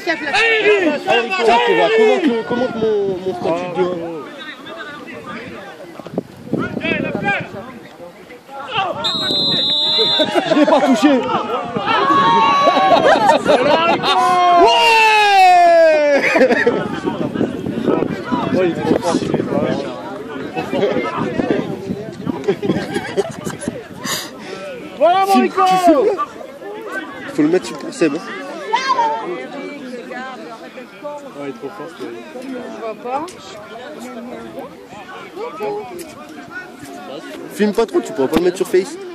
handicap là. Tiens, commente mon statut de 1. Je l'ai pas touché. Ouais. Ouais, il est trop fort. Voilà mon Rico. Il faut le mettre pour Seb. Ouais, il est trop fort. Je vois pas. Filme pas trop, tu pourras pas le mettre sur Face.